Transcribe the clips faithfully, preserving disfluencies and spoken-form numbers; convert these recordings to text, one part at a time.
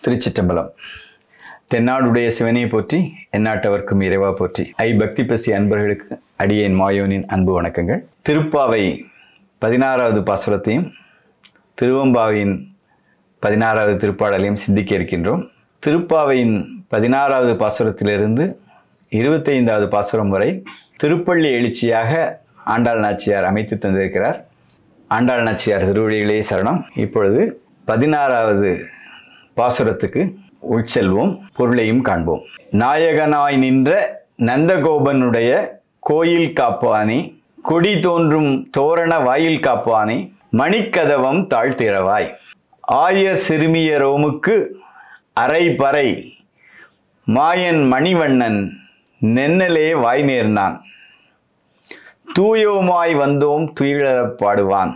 திருச்சிற்றம்பலம். தென்னாடுடைய சிவனை போற்றி, எந்நாட்டவர்க்கும் இறைவா போற்றி. ஐ பக்தி பசி அன்பர்களுக்கு அடியேன் மாயோனின் அன்பு வணக்கங்கள். திருப்பாவை பதினாறாவது பாசுரத்தையும் திருவம்பாவின் பதினாறாவது திருப்பாடலையும் சிந்திக்க இருக்கின்றோம். திருப்பாவையின் பதினாறாவது பாசுரத்திலிருந்து இருபத்தைந்தாவது பாசுரம் வரை திருப்பள்ளி எழுச்சியாக ஆண்டாள் நாச்சியார் அமைத்து தந்திருக்கிறார். ஆண்டாள் நாச்சியார் திருவடிகளே சரணம். இப்பொழுது பதினாறாவது பாசுரத்துக்கு உட்செல்வோம், பொருளையும் காண்போம். நாயகனாய் நின்ற நந்தகோபனுடைய கோயில் காப்பானே, கொடி தோன்றும் தோரண வாயில் காப்பானே, மணிக்கதவம் தாழ்த்திரவாய். ஆய சிறுமியரோமுக்கு அரை பறை மாயன் மணிவண்ணன் நென்னலே வாய் நேர்ந்தான். தூயோமாய் வந்தோம் துயிலப் பாடுவான்.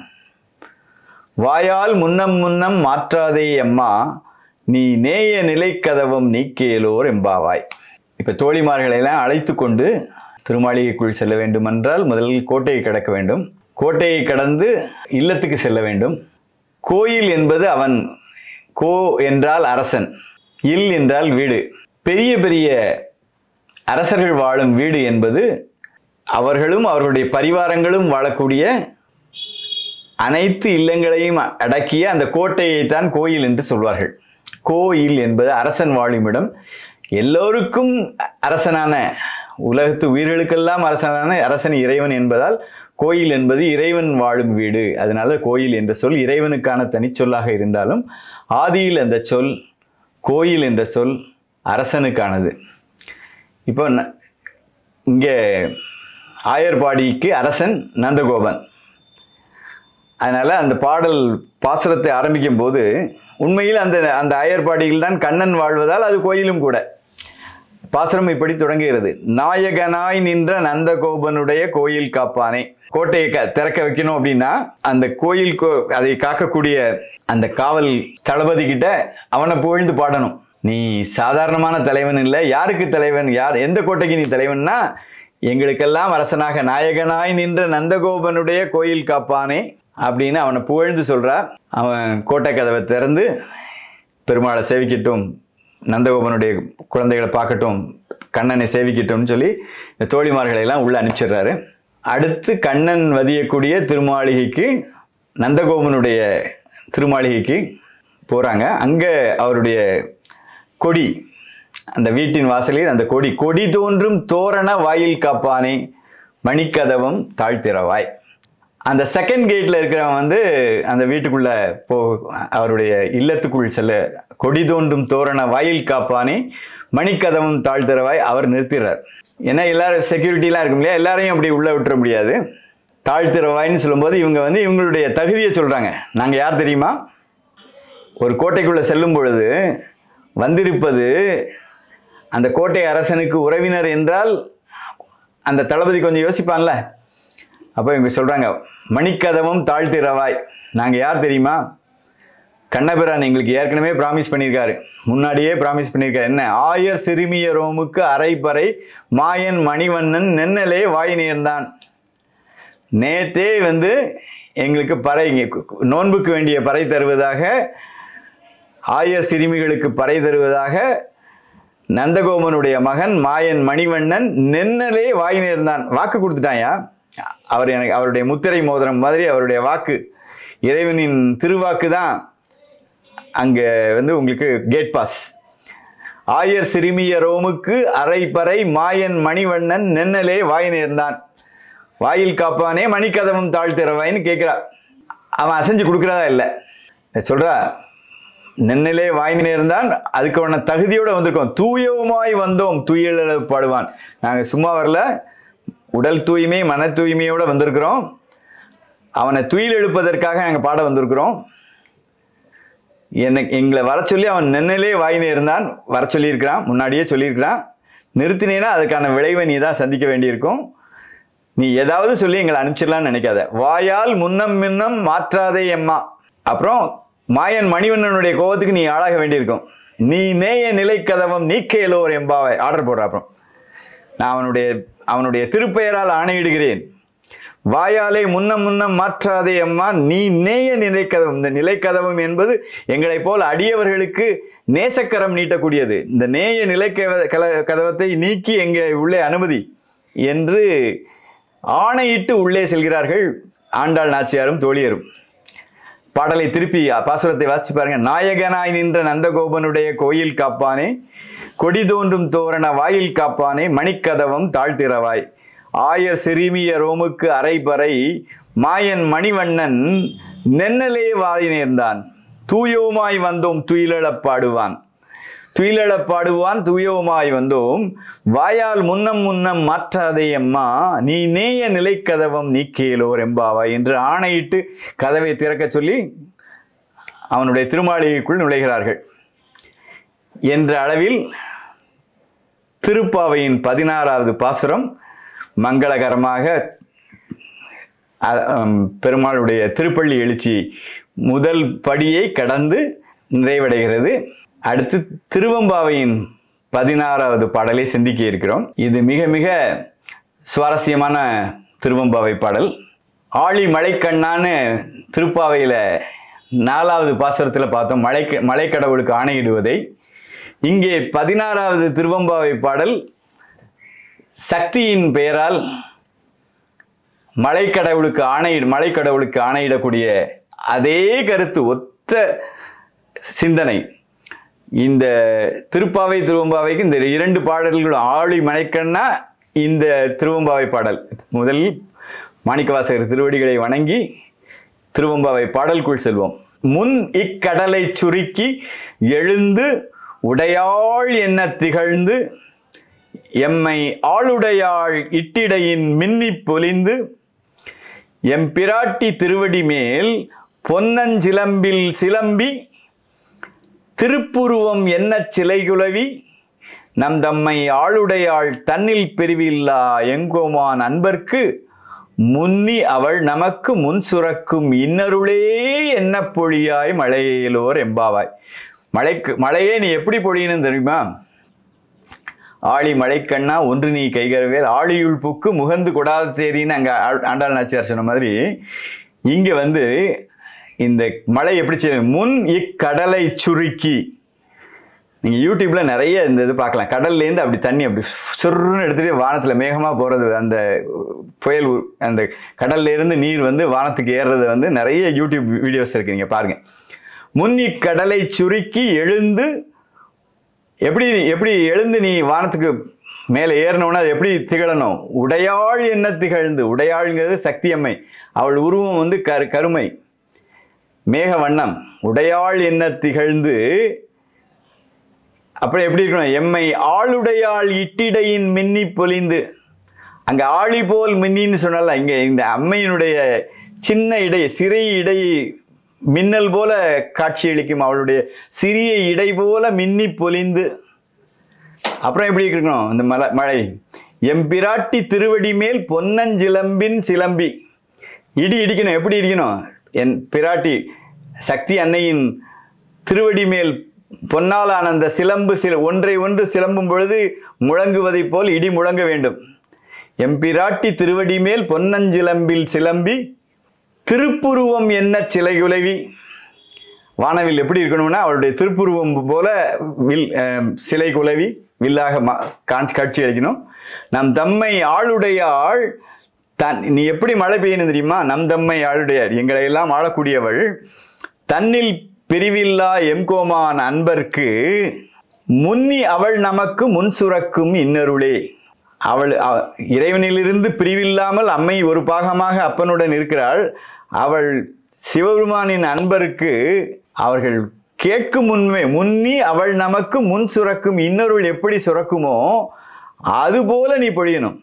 வாயால் முன்னம் முன்னம் மாற்றாதே அம்மா, நீ நேய நிலைக்கதவம் நீக்கேலோர் எம்பாவாய். இப்போ தோழிமார்களெல்லாம் அழைத்து கொண்டு திருமாளிகைக்குள் செல்ல வேண்டுமென்றால் முதலில் கோட்டையை கடக்க வேண்டும். கோட்டையை கடந்து இல்லத்துக்கு செல்ல வேண்டும். கோயில் என்பது அவன், கோ என்றால் அரசன், இல் என்றால் வீடு. பெரிய பெரிய அரசர்கள் வாழும் வீடு என்பது அவர்களும் அவர்களுடைய பரிவாரங்களும் வாழக்கூடிய அனைத்து இல்லங்களையும் அடக்கிய அந்த கோட்டையை தான் கோயில் என்று சொல்வார்கள். கோயில் என்பது அரசன் வாழும் இடம். எல்லோருக்கும் அரசனான, உலகத்து உயிர்களுக்கெல்லாம் அரசனான அரசன் இறைவன் என்பதால் கோயில் என்பது இறைவன் வாழும் வீடு. அதனால கோயில் என்ற சொல் இறைவனுக்கான தனிச்சொல்லாக இருந்தாலும் ஆதியில் அந்த சொல் கோயில் என்ற சொல் அரசனுக்கானது. இப்போ இங்கே ஆயர்பாடிக்கு அரசன் நந்தகோபன். அதனால் அந்த பாடல் பாசுரத்தை ஆரம்பிக்கும் போது உண்மையில் அந்த அந்த ஆயர்பாடியில் தான் கண்ணன் வாழ்வதால் அது கோயிலும் கூட. பாசுரம் இப்படி தொடங்குகிறது. நாயகனாய் நின்ற நந்தகோபனுடைய கோயில் காப்பானே. கோட்டையை க திறக்க வைக்கணும் அப்படின்னா அந்த கோயில் கோ அதை காக்கக்கூடிய அந்த காவல் தளபதி கிட்ட அவனை புகழ்ந்து பாடணும். நீ சாதாரணமான தலைவன் இல்லை. யாருக்கு தலைவன்? யார், எந்த கோட்டைக்கு நீ தலைவன்னா, எங்களுக்கெல்லாம் அரசனாக நாயகனாய் நின்ற நந்தகோபனுடைய கோயில் காப்பானே அப்படின்னு அவனை புகழ்ந்து சொல்கிறார். அவன் கோட்டை கதவை திறந்து பெருமாளை சேவிக்கட்டும், நந்தகோபனுடைய குழந்தைகளை பார்க்கட்டும், கண்ணனை சேவிக்கட்டும்னு சொல்லி இந்த தோழிமார்களை எல்லாம் உள்ளே அனுப்பிச்சிடுறாரு. அடுத்து கண்ணன் வதியக்கூடிய திருமாளிகைக்கு, நந்தகோபனுடைய திருமாளிகைக்கு போகிறாங்க. அங்கே அவருடைய கொடி, அந்த வீட்டின் வாசலில் அந்த கொடி, கொடி தோன்றும் தோரண வாயில் காப்பானே, மணிக்கதவம் தாழ்த்திரவாய். அந்த செகண்ட் கேட்டில் இருக்கிறவன் வந்து அந்த வீட்டுக்குள்ளே போ, அவருடைய இல்லத்துக்குள் செல்ல கொடி தோன்றும் தோரண வாயில் காப்பானே, மணிக்கதவம் தாழ்த்திரவாய் அவர் நிறுத்திடுறார். ஏன்னா எல்லாரும் செக்யூரிட்டிலாம் இருக்கும் இல்லையா, எல்லாரையும் அப்படி உள்ளே விட்டுற முடியாது. தாழ்த்திரவாயின்னு சொல்லும்போது இவங்க வந்து இவங்களுடைய தகுதியை சொல்கிறாங்க. நாங்கள் யார் தெரியுமா? ஒரு கோட்டைக்குள்ளே செல்லும் பொழுது வந்திருப்பது அந்த கோட்டை அரசனுக்கு உறவினர் என்றால் அந்த தளபதி கொஞ்சம் யோசிப்பான்ல. அப்போ இவங்க சொல்கிறாங்க, மணிக்கதவம் தாழ்த்திரவாய். நாங்கள் யார் தெரியுமா? கண்ணபிரான் எங்களுக்கு ஏற்கனவே ப்ராமிஸ் பண்ணியிருக்காரு, முன்னாடியே ப்ராமிஸ் பண்ணியிருக்காரு. என்ன? ஆய சிறுமியரோமுக்கு அரை பறை மாயன் மணிவண்ணன் நென்னலே வாய் நேர்ந்தான். நேத்தே வந்து எங்களுக்கு பறை, நோன்புக்கு வேண்டிய பறை தருவதாக, ஆய சிறுமிகளுக்கு பறை தருவதாக நந்தகோபனுடைய மகன் மாயன் மணிவண்ணன் நென்னலே வாய் நேர்ந்தான். வாக்கு கொடுத்துட்டாயா? அவர் எனக்கு அவருடைய முத்திரை மோதிரம் மாதிரி அவருடைய வாக்கு, இறைவனின் திருவாக்கு தான் அங்கே வந்து உங்களுக்கு கேட் பாஸ். ஆயர் சிறுமியரோமுக்கு அரை பறை மாயன் மணிவண்ணன் நென்னலே வாய் நேர்ந்தான். வாயில் காப்பானே மணிக்கதவம் தாழ்த்திரவாயின்னு கேட்குறா. அவன் அசைஞ்சு கொடுக்குறதா இல்லை, சொல்கிறா நென்னலே வாய் நேர்ந்தான். அதுக்கு அவன தகுதியோடு வந்திருக்கோம். தூயவுமாய் வந்தோம் துயில பாடுவான். நாங்கள் சும்மா வரல, உடல் தூய்மை மன தூய்மையோடு வந்திருக்கிறோம். அவனை துயில் எழுப்பதற்காக நாங்கள் பாட வந்திருக்கிறோம். என்னை எங்களை வர சொல்லி அவன் நென்னலே வாய் நேர்ந்தான் வர சொல்லியிருக்கிறான், முன்னாடியே சொல்லியிருக்கிறான். நிறுத்தினேன்னா அதுக்கான விளைவை நீ தான் சந்திக்க வேண்டியிருக்கும். நீ ஏதாவது சொல்லி எங்களை அனுப்பிச்சிடலான்னு நினைக்காத. வாயால் முன்னம் முன்னம் மாற்றாதே அம்மா. அப்புறம் மாயன் மணிவண்ணனுடைய கோபத்துக்கு நீ ஆளாக வேண்டியிருக்கும். நீ நேய நிலைக்கதவம் நீக்கேலோர் எம்பாவை ஆர்டர் போடுற. அப்புறம் நான் அவனுடைய அவனுடைய திருப்பெயரால் ஆணையிடுகிறேன், வாயாலே முன்னம் முன்னம் மாற்றாதே அம்மா நீ நேய நிலைக்கதவம். இந்த நிலைக்கதவம் என்பது எங்களை போல் அடியவர்களுக்கு நேசக்கரம் நீட்டக்கூடியது. இந்த நேய நிலை கதவத்தை நீக்கி எங்களை உள்ளே அனுமதி என்று ஆணையிட்டு உள்ளே செல்கிறார்கள் ஆண்டாள் நாச்சியாரும் தோழியரும். பாடலை திருப்பி பாசுரத்தை வாசிச்சு பாருங்க. நாயகனாய் நின்ற நந்தகோபனுடைய கோயில் காப்பானே, கொடி தோன்றும் தோரண வாயில் காப்பானே, மணிக்கதவம் தாழ்த்திரவாய், ஆயர் சிறுமிய ரோமுக்கு அரைபறை, மாயன் மணிவண்ணன் நென்னலே வாய் நேர்ந்தான், தூயோமாய் வந்தோம் துயிலெழப் பாடுவான், துயிலெழப் பாடுவான் தூயோமாய் வந்தோம், வாயால் முன்னம் முன்னம் மாற்றாதே அம்மா நீ நேய நிலைக்கதவம் நீக்கேலோர் எம்பாவாய் என்று ஆணையிட்டு கதவை திறக்க சொல்லி அவனுடைய திருமாளிகைக்குள் நுழைகிறார்கள். என்ற அளவில் திருப்பாவையின் பதினாறாவது பாசுரம் மங்களகரமாக பெருமாளுடைய திருப்பள்ளி எழுச்சி முதல் படியை கடந்து நிறைவடைகிறது. அடுத்து திருவெம்பாவையின் பதினாறாவது பாடலை சிந்திக்க இருக்கிறோம். இது மிக மிக சுவாரஸ்யமான திருவெம்பாவை பாடல். ஆழி மழைக்கண்ணான்னு திருப்பாவையில் நாலாவது பாசுரத்தில் பார்த்தோம் மழை மழைக்கடவுளுக்கு ஆணையிடுவதை. இங்கே பதினாறாவது திருவெம்பாவை பாடல் சக்தியின் பெயரால் மழைக்கடவுளுக்கு ஆணையிட மழைக்கடவுளுக்கு ஆணையிடக்கூடிய அதே கருத்து, ஒத்த சிந்தனை. இந்த திருப்பாவை திருவெம்பாவைக்கு இந்த இரண்டு பாடல்களும் ஆழி மழைக்கண்ணா இந்த திருவெம்பாவை பாடல். முதலில் மாணிக்கவாசகர் திருவடிகளை வணங்கி திருவெம்பாவை பாடலுக்குள் செல்வோம். முன் இக்கடலை சுருக்கி எழுந்து உடையாள் என்ன திகழ்ந்து, எம்மை ஆளுடையாள் இட்டிடையின் மின்னி பொலிந்து, எம் பிராட்டி திருவடி மேல் பொன்னஞ்சிலம்பில் சிலம்பி, திருப்புருவம் என்ன சிலைகுலவி, நம் தம்மை ஆளுடையாள் தன்னில் பிரிவில்லா எங்கோமான் அன்பர்க்கு, முன்னி அவள் நமக்கு முன் சுரக்கும் இன்னருளே என்ன பொழியாய் மழையிலோர் எம்பாவாய். மழைக்கு மழையே நீ எப்படி பொழியணும் தெரியுமா? ஆழி மழைக்கண்ணா ஒன்று நீ கைகரவேல், ஆழியுள் புக்கு முகந்து கொடாத தேரின்னு அங்கே ஆண்டாள் நாச்சியார் சொன்ன மாதிரி இங்கே வந்து இந்த மழை எப்படி செய்யும்? முன் இக்கடலை சுருக்கி. நீங்கள் யூடியூப்பில் நிறைய இந்த இது பார்க்கலாம். கடல்லேருந்து அப்படி தண்ணி அப்படி சுருன்னு எடுத்துகிட்டு வானத்தில் மேகமாக போகிறது, அந்த புயல் அந்த கடல்லேருந்து நீர் வந்து வானத்துக்கு ஏறுறது வந்து நிறைய யூடியூப் வீடியோஸ் இருக்குது, நீங்கள் பாருங்கள். முன் இக்கடலை சுருக்கி எழுந்து, எப்படி எப்படி எழுந்து நீ வானத்துக்கு மேலே ஏறணும்னா அது எப்படி திகழணும்? உடையாள் என்ன திகழ்ந்து. உடையாள்ங்கிறது சக்தி அம்மை. அவள் உருவம் வந்து கரு கருமை மேக வண்ணம். உடையாள் என்ன திகழ்ந்து, அப்புறம் எப்படி இருக்கணும்? எம்மை ஆளுடையாள் இட்டிடையின் மின்னி பொலிந்து. அங்கே ஆழி போல் மின்னின்னு சொன்னால, இங்கே இந்த அம்மையினுடைய சின்ன இடை சிறை இடை மின்னல் போல காட்சியளிக்கும். அவளுடைய சிறிய இடை போல மின்னி பொலிந்து. அப்புறம் எப்படி இருக்கணும் இந்த மலை மழை? எம்பிராட்டி திருவடி மேல் பொன்னஞ்சிலம்பின் சிலம்பி. இடி இடிக்கணும். எப்படி இடிக்கணும்? என் பிராட்டி சக்தி அன்னையின் திருவடி மேல் பொன்னாலான அந்த சிலம்பு சில ஒன்றை ஒன்று சிலம்பும் பொழுது முழங்குவதை போல் இடி முழங்க வேண்டும். எம்பிராட்டி திருவடி மேல் பொன்னஞ்சிலம்பில் சிலம்பி, திருப்புருவம் என்ன சிலைகுலவி. வானவில் எப்படி இருக்கணும்னா அவளுடைய திருப்புருவம் போல வில் சிலை குலவி வில்லாக காட்சி அளிக்கணும். நம் தம்மை ஆளுடைய ஆள் தன். நீ எப்படி மழை பெய்யணும் தெரியுமா? நம் தம்மை ஆளுடையார், எங்களை எல்லாம் ஆளக்கூடியவள், தன்னில் பிரிவில்லா எம்கோமான் அன்பர்க்கு, முன்னி அவள் நமக்கு முன் சுரக்கும் இன்னருளே. அவள் இறைவனிலிருந்து பிரிவில்லாமல் அம்மை ஒரு பாகமாக அப்பனுடன் இருக்கிறாள். அவள் சிவபெருமானின் அன்பருக்கு அவர்கள் கேட்கும் முன்மே முன்னி அவள் நமக்கு முன் சுரக்கும் இன்னருள் எப்படி சுரக்குமோ அதுபோல நீ பொழியணும்.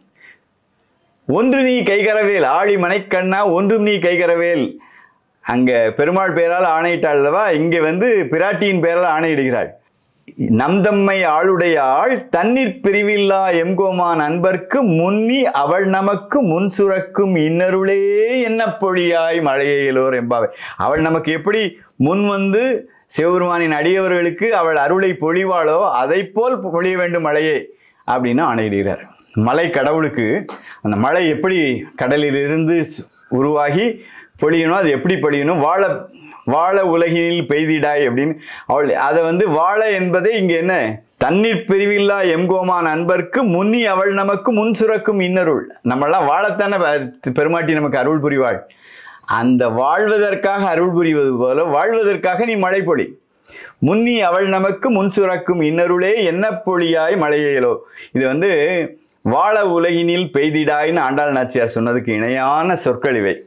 ஒன்று நீ கைகரவேல், ஆழி மனைக்கண்ணா ஒன்றும் நீ கைகரவேல். அங்க பெருமாள் பெயரால் ஆணையிட்டாள் அல்லவா, இங்கே வந்து பிராட்டியின் பெயரால் ஆணையிடுகிறாள். நம் தம்மை ஆளுடைய ஆள் தண்ணீர் பிரிவில்லா எம்கோமான் அன்பர்க்கு, முன்னி அவள் நமக்கு முன் சுரக்கும் இன்னருளே என்ன பொழியாய் மழையிலோர் எம்பாவை. அவள் நமக்கு எப்படி முன் வந்து சிவபெருமானின் அடியவர்களுக்கு அவள் அருளை பொழிவாளோ அதை போல் பொழிய வேண்டும் மழையே அப்படின்னு ஆணையிடுகிறார். மலை கடவுளுக்கு அந்த மழை எப்படி கடலிலிருந்து உருவாகி பொழியணும், அது எப்படி பொழியணும், வாழ வாழ உலகினில் பெய்திடாய் அப்படின்னு அவள் அதை வந்து வாழ என்பதே இங்கே என்ன, தண்ணீர் பிரிவில்லா எம்கோமான் அன்பர்க்கு முன்னி அவள் நமக்கு முன் சுரக்கும் இன்னருள். நம்மளாம் வாழத்தானே பெருமாட்டி நமக்கு அருள் புரிவாள். அந்த வாழ்வதற்காக அருள் புரிவது போல வாழ்வதற்காக நீ மழை பொழி. முன்னி அவள் நமக்கு முன் சுரக்கும் இன்னருளே என்ன பொழியாய் மழையேலோ. இது வந்து வாழ உலகினில் பெய்திடாய்னு ஆண்டாள் நாச்சியார் சொன்னதுக்கு இணையான சொற்கள் இவை.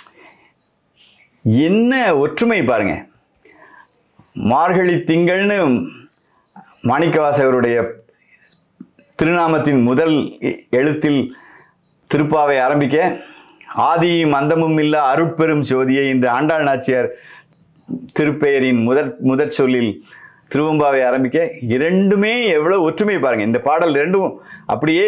என்ன ஒற்றுமை பாருங்க. மார்கழி திங்கள்னு மாணிக்கவாசகருடைய திருநாமத்தின் முதல் எழுத்தில் திருப்பாவை ஆரம்பிக்க, ஆதியும் அந்தமும் இல்லா அருட்பெரும் ஜோதியை என்று ஆண்டாள் நாச்சியார் திருப்பெயரின் முதற் முதற் சொல்லில் திருவம்பாவை ஆரம்பிக்க, இரண்டுமே எவ்வளோ ஒற்றுமை பாருங்க. இந்த பாடல் ரெண்டும் அப்படியே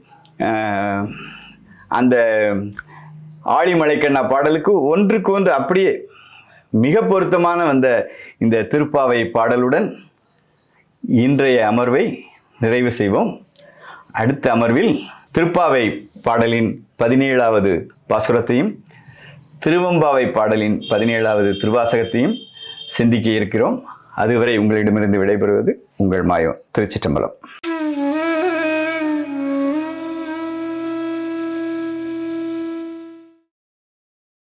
அந்த ஆழிமலைக்கண்ணா பாடலுக்கு ஒன்றுக்கு ஒன்று அப்படியே மிக பொருத்தமான வந்த இந்த திருப்பாவை பாடலுடன் இன்றைய அமர்வை நிறைவு செய்வோம். அடுத்த அமர்வில் திருப்பாவை பாடலின் பதினேழாவது பாசுரத்தையும் திருவம்பாவை பாடலின் பதினேழாவது திருவாசகத்தையும் சிந்திக்க இருக்கிறோம். அதுவரை உங்களிடமிருந்து விடைபெறுவது உங்கள் மாயம். திருச்சிற்றம்பலம்.